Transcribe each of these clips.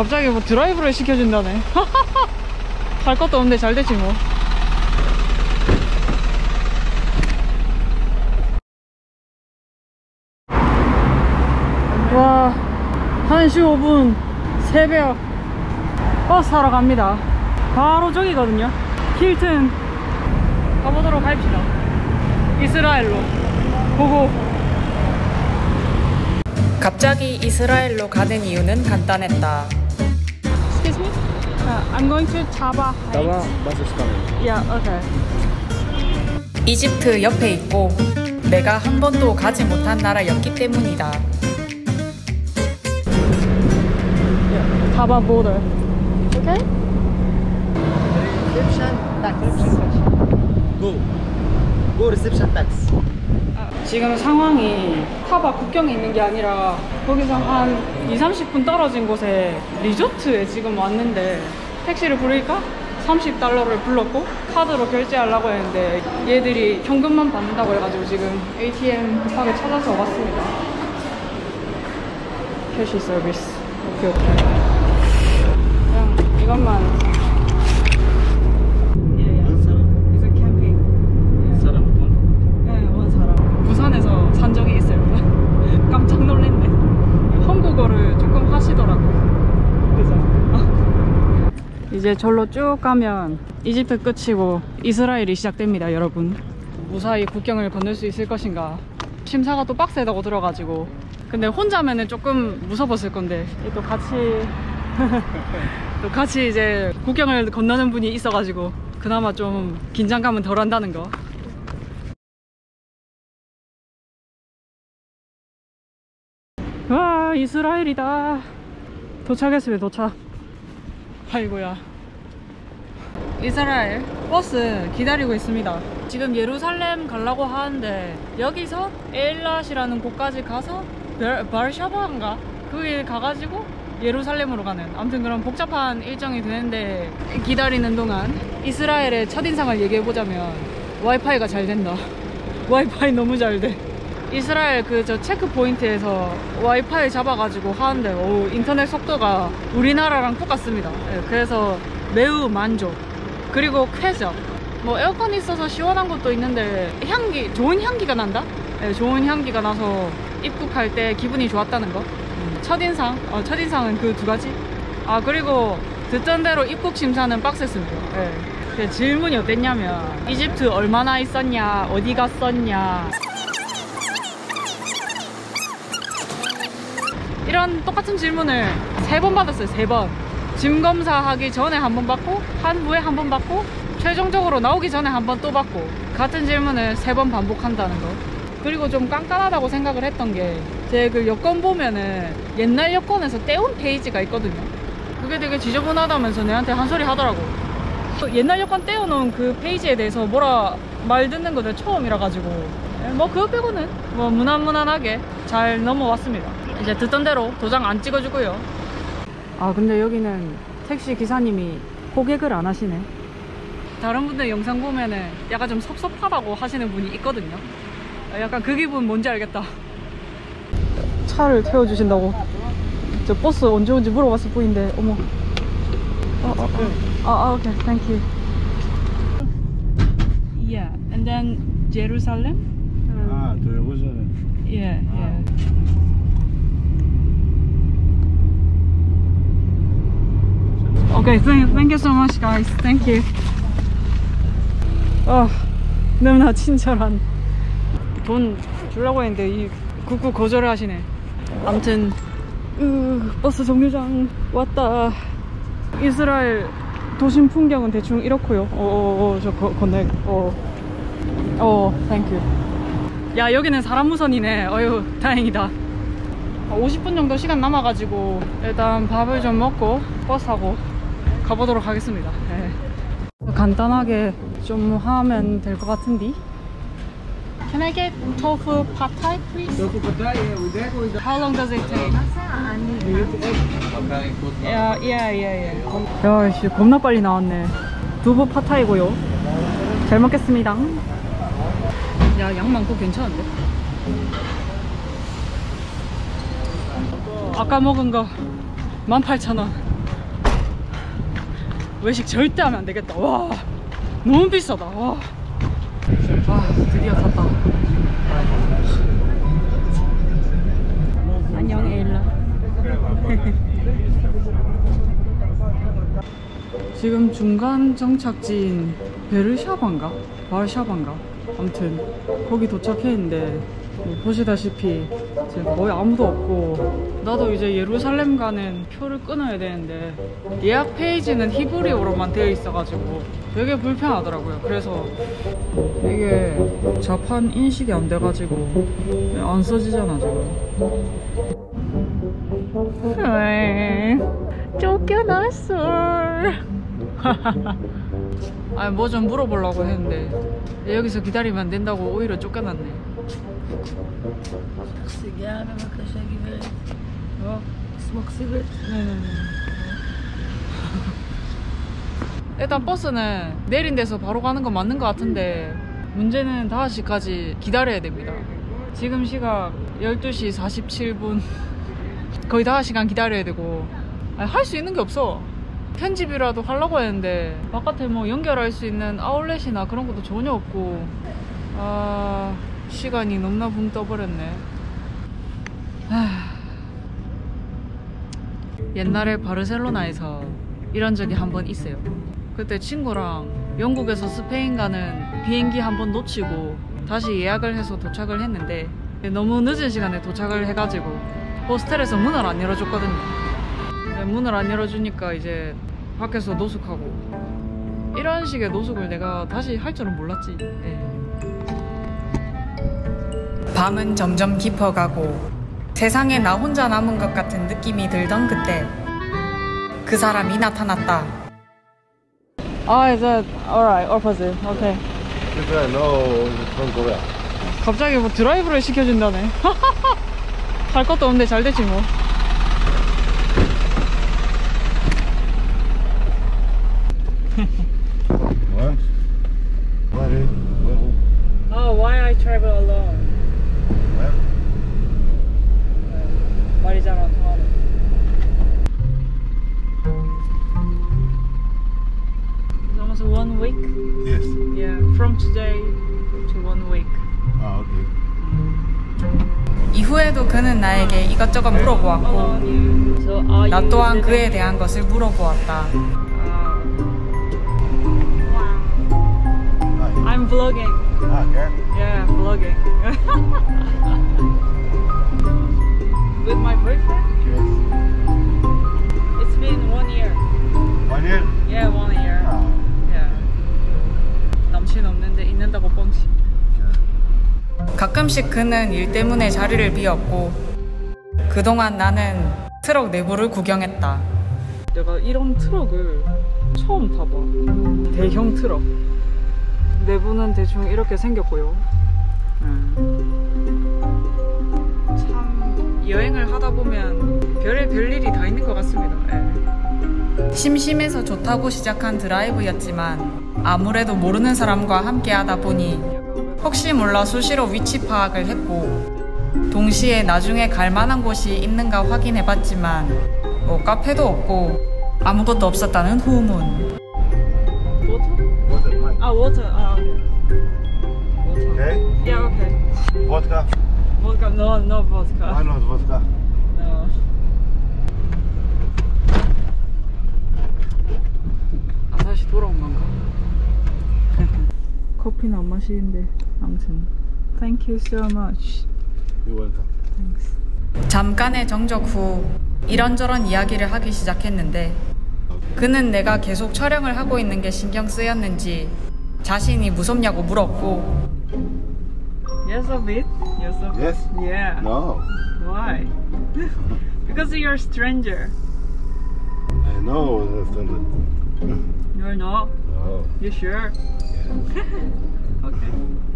갑자기 뭐 드라이브를 시켜준다네. 할 것도 없는데 잘 되지 뭐. 와, 1시 5분 새벽 버스 타러 갑니다. 바로 저기거든요. 힐튼 가보도록 합시다. 이스라엘로 보고. 갑자기 이스라엘로 가는 이유는 간단했다. Excuse me? I'm going to Taba. Taba, bus is coming. Yeah, okay. 이집트 옆에 있고 내가 한 번도 가지 못한 나라였기 때문이다. Yeah, Taba border. Okay? Reception tax. Go reception tax. 지금 상황이 타바 국경에 있는 게 아니라 거기서 한 20-30분 떨어진 곳에 리조트에 지금 왔는데 택시를 부르니까 $30를 불렀고 카드로 결제하려고 했는데 얘들이 현금만 받는다고 해가지고 지금 ATM 급하게 찾아서 왔습니다. 캐시 서비스. 오케이. 그냥 이것만. 부산에서 산 적이 있어요. 깜짝 놀랐네. 한국어를 조금 하시더라고요. 그죠? 이제 절로 쭉 가면 이집트 끝이고 이스라엘이 시작됩니다, 여러분. 무사히 국경을 건널 수 있을 것인가. 심사가 또 빡세다고 들어가지고. 근데 혼자면은 조금 무서웠을 건데 또 같이 또 같이 이제 국경을 건너는 분이 있어가지고 그나마 좀 긴장감은 덜 한다는 거. 와, 이스라엘이다. 도착했습니다. 도착. 아이고야. 이스라엘 버스 기다리고 있습니다. 지금 예루살렘 가려고 하는데 여기서 에일랏이라는 곳까지 가서 바르샤바인가? 거기 가가지고 예루살렘으로 가는, 아무튼 그런 복잡한 일정이 되는데 기다리는 동안 이스라엘의 첫인상을 얘기해보자면 와이파이가 잘 된다. 와이파이 너무 잘 돼. 이스라엘 그 저 체크 포인트에서 와이파이 잡아가지고 하는데 오, 인터넷 속도가 우리나라랑 똑같습니다. 네, 그래서 매우 만족. 그리고 쾌적. 뭐 에어컨이 있어서 시원한 것도 있는데 향기, 좋은 향기가 난다? 네, 좋은 향기가 나서 입국할 때 기분이 좋았다는 거. 첫인상? 첫인상은 그 두 가지. 아, 그리고 듣던 대로 입국 심사는 빡셌습니다. 네. 질문이 어땠냐면 이집트 얼마나 있었냐, 어디 갔었냐, 이런 똑같은 질문을 3번 받았어요. 3번. 짐 검사하기 전에 한 번 받고, 한 후에 한 번 받고, 최종적으로 나오기 전에 한 번 또 받고, 같은 질문을 3번 반복한다는 거. 그리고 좀 깐깐하다고 생각을 했던 게, 제 그 여권 보면은 옛날 여권에서 떼온 페이지가 있거든요. 그게 되게 지저분하다면서 내한테 한 소리 하더라고. 옛날 여권 떼어놓은 그 페이지에 대해서 뭐라 말 듣는 거 처음이라 가지고 뭐 그거 빼고는 뭐 무난무난하게 잘 넘어왔습니다. 이제 듣던 대로 도장 안 찍어주고요. 아, 근데 여기는 택시 기사님이 고객을 안 하시네. 다른 분들 영상 보면은 약간 좀 섭섭하다고 하시는 분이 있거든요. 약간 그 기분 뭔지 알겠다. 차를 태워주신다고. 저 버스 언제 온지 물어봤을 뿐인데 어머. 오케이, thank you. Yeah, and then Jerusalem. To Jerusalem. Yeah. Okay, thank you so much, guys. Thank you. 너무나 친절한. 돈 주려고 했는데 이 굳고 거절을 하시네. 아무튼 버스 정류장 왔다. 이스라엘 도심 풍경은 대충 이렇고요. 저 건너. 땡큐. 야, 여기는 사람 무선이네. 어휴, 다행이다. 50분 정도 시간 남아가지고 일단 밥을 좀 먹고 버스 타고 가보도록 하겠습니다. 네. 간단하게 좀 하면 될 것 같은데. Can I get tofu pad thai, please? Tofu pad thai, yeah, with that or with How long does it take? Yeah. 야, 씨, 겁나 빨리 나왔네. 두부 팟타이고요. 잘 먹겠습니다. 야, 양 많고 괜찮은데? 아까 먹은 거 18,000원. 외식 절대 하면 안 되겠다. 와, 너무 비싸다. 와, 드디어 갔다. 안녕 에일라. 지금 중간 정착지인 베르샤바인가? 바르샤바인가? 아무튼 거기 도착했는데 보시다시피 지금 거의 아무도 없고, 나도 이제 예루살렘 가는 표를 끊어야 되는데 예약 페이지는 히브리어로만 되어 있어가지고 되게 불편하더라고요. 그래서 이게 자판 인식이 안 돼가지고 안 써지잖아 지금. 쫓겨났어. 아니 뭐 좀 물어보려고 했는데 여기서 기다리면 안 된다고 오히려 쫓겨났네. 네네네. 일단 버스는 내린 데서 바로 가는 건 맞는 것 같은데 문제는 5시까지 기다려야 됩니다. 지금 시각 12시 47분. 거의 5시간 기다려야 되고, 할 수 있는 게 없어. 편집이라도 하려고 했는데 바깥에 뭐 연결할 수 있는 아울렛이나 그런 것도 전혀 없고, 시간이 너무나 붕 떠버렸네. 옛날에 바르셀로나에서 이런 적이 한 번 있어요. 그때 친구랑 영국에서 스페인 가는 비행기 한 번 놓치고 다시 예약을 해서 도착을 했는데 너무 늦은 시간에 도착을 해가지고 호스텔에서 문을 안 열어줬거든요. 문을 안 열어주니까 이제 밖에서 노숙하고, 이런 식의 노숙을 내가 다시 할 줄은 몰랐지. 밤은 점점 깊어가고 세상에 나 혼자 남은 것 같은 느낌이 들던 그때 그 사람이 나타났다. Is that alright? Opposite. Okay. No, from Korea. 갑자기 뭐 드라이브를 시켜준다네. 할 것도 없는데 잘 됐지 뭐. What? Why I travel alone? Where? 말이 잘 안 통하네. It's almost 1 week. Yes. Yeah, from today to 1 week. Okay. 이후에도 그는 나에게 이것저것 물어보았고 나 또한 그에 대한 것을 물어보았다. I'm vlogging. Okay. Yeah, vlogging. With my boyfriend? Yes. It's been 1 year. 1 year? Yeah, 1 year. Yeah. 남친 없는데 있는다고 뻥치. 가끔씩 그는 일 때문에 자리를 비웠고 그동안 나는 트럭 내부를 구경했다. 내가 이런 트럭을 처음 타봐. 대형 트럭. 내부는 대충 이렇게 생겼고요. 참 여행을 하다 보면 별의별 일이 다 있는 것 같습니다. 심심해서 좋다고 시작한 드라이브였지만 아무래도 모르는 사람과 함께 하다 보니 혹시 몰라 수시로 위치 파악을 했고, 동시에 나중에 갈 만한 곳이 있는가 확인해봤지만 뭐 카페도 없고 아무것도 없었다는 후문. Water? Water, Mike. Water. Okay. Water. Okay. Yeah, okay. Vodka? Vodka? No vodka. Why not vodka? No. 다시 돌아온 건가? 커피는 안 마시는데 아무튼 Thank you so much. You're welcome. Thanks. 잠깐의 정적 후 이런저런 이야기를 하기 시작했는데 그는 내가 계속 촬영을 하고 있는 게 신경 쓰였는지 자신이 무섭냐고 물었고 Yes, a bit. Yes, a bit. Yes? Yeah. No. Why? Because you're a stranger. I know. Understand You're not. No. You sure? Yeah. Okay.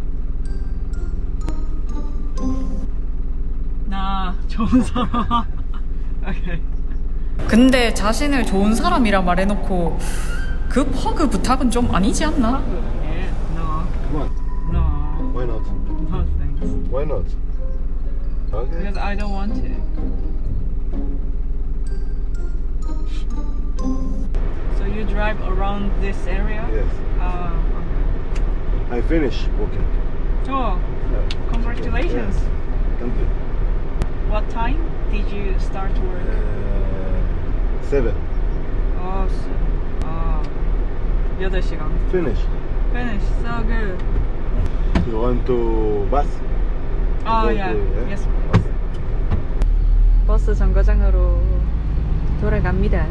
나 좋은 사람. Okay. 근데 자신을 좋은 사람이라 말해놓고 그 퍼그 부탁은 좀 아니지 않나? Yeah. No. Come on. No. Why not? No thanks. Why not? Okay. Because I don't want to. So you drive drive around this area? Yes. Okay. I finished walking. Oh, Yeah. congratulations. Thank you. What time did you start work? 7. Oh, 8시간. Finish. Finish, so good. You want to bus? Oh, Go yeah. to, Yes, please. 버스 정거장으로 돌아갑니다.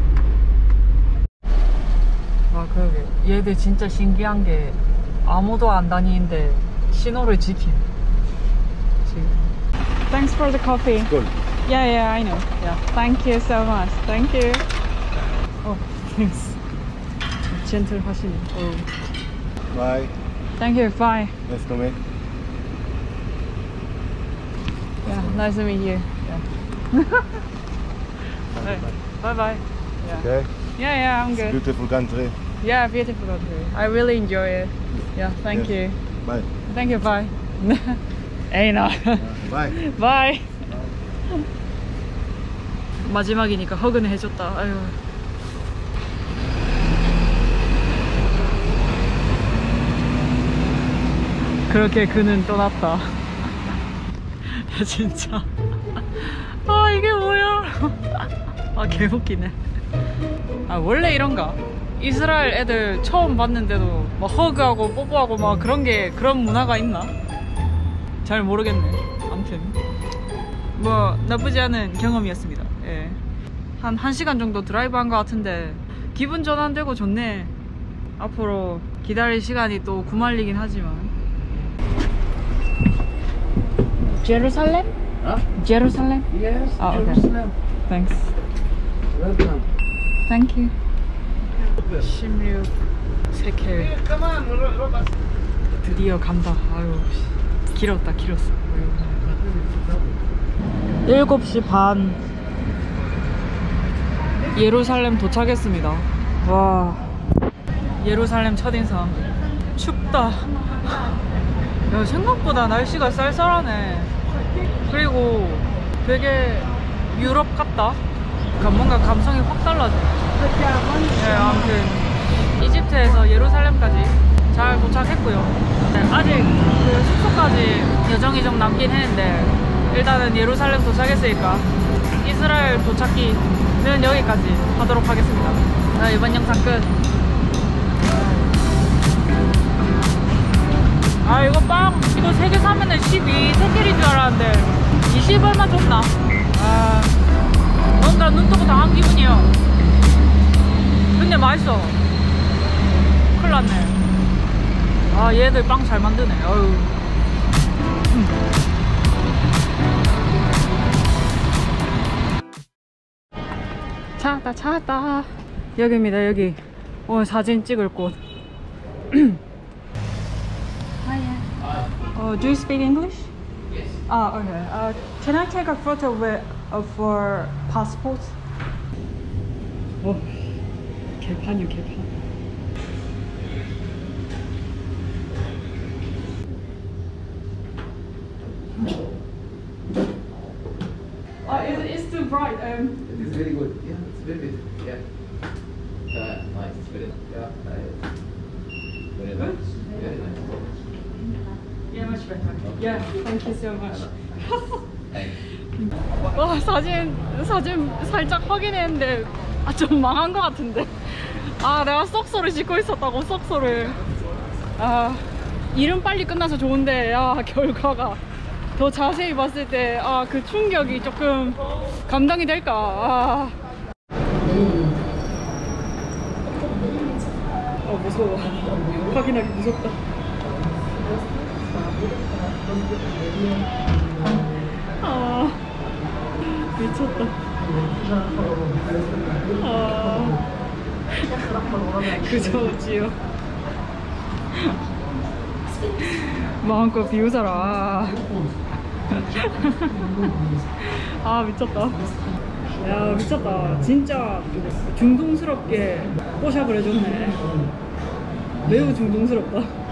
아, 그러게. 얘들 진짜 신기한 게 아무도 안 다니는데 신호를 지킴. 지금. Thanks for the coffee. Good. Yeah, I know. Yeah. Thank you so much. Thank you. Oh, thanks. Gentle 하시네. Oh. Bye. Thank you. Bye. Nice to meet. Yeah, nice to meet you. Yeah. Bye bye. Yeah. Okay. Yeah, I'm good. Beautiful country. Yeah, beautiful country. I really enjoy it. Yeah, thank Yes. you. Bye. Thank you. Bye. 에이 나. Bye. Bye. 마지막이니까 허그는 해줬다. 아유. 그렇게 그는 떠났다. 야, 진짜. 아, 이게 뭐야. 아, 개웃기네. 아, 원래 이런가? 이스라엘 애들 처음 봤는데도 막 허그하고 뽀뽀하고 막 그런 문화가 있나? 잘 모르겠네. 아무튼 뭐 나쁘지 않은 경험이었습니다. 예. 한 1시간 정도 드라이브 한 것 같은데 기분 전환되고 좋네. 앞으로 기다릴 시간이 또 구말리긴 하지만. Jerusalem? Huh? Jerusalem? Yes, Oh, okay. Jerusalem. Thanks. Welcome. Thank you. 16 세켈. 드디어 간다. 아유, 길었다, 길었어. 아유. 7시 반. 예루살렘 도착했습니다. 와, 예루살렘 첫인상. 춥다. 야, 생각보다 날씨가 쌀쌀하네. 그리고 되게 유럽 같다. 그러니까 뭔가 감성이 확 달라져. 네, 아무튼 이집트에서 예루살렘까지 잘 도착했고요. 네, 아직 그 숙소까지 여정이 좀 남긴 했는데 일단은 예루살렘 도착했으니까 이스라엘 도착기는 여기까지 하도록 하겠습니다. 네, 이번 영상 끝. 아, 이거 빵 이거 3개 사면은 12세켈인 줄 알았는데 20얼마 줬나? 아, 뭔가 눈 뜨고 당한 기분이야. 근데 맛있어. 큰일 났네. 아, 얘들 빵 잘 만드네. 어휴. 찾았다. 여기입니다, 여기. 오늘 사진 찍을 곳. Do you speak English? Yes. Okay. Can I take a photo for passport? 개판이요, 개판. It's too bright. It is very good. Yeah, it's vivid. Yeah. Nice. It's very. Yeah. Very nice. Very nice. Yeah, much better. Yeah, thank you so much. Thank you. 와, 사진 살짝 확인했는데 좀 망한 것 같은데. 내가 썩소를 짓고 있었다고. 썩소를. 일은 빨리 끝나서 좋은데 결과가 더 자세히 봤을 때 그 충격이 조금 감당이 될까. 무서워. 확인하기 무섭다. 미쳤다. 그저 오지요. 마음껏 비웃어라. 미쳤다. 야, 미쳤다. 진짜 중동스럽게 뽀샵을 해줬네. 매우 중동스럽다.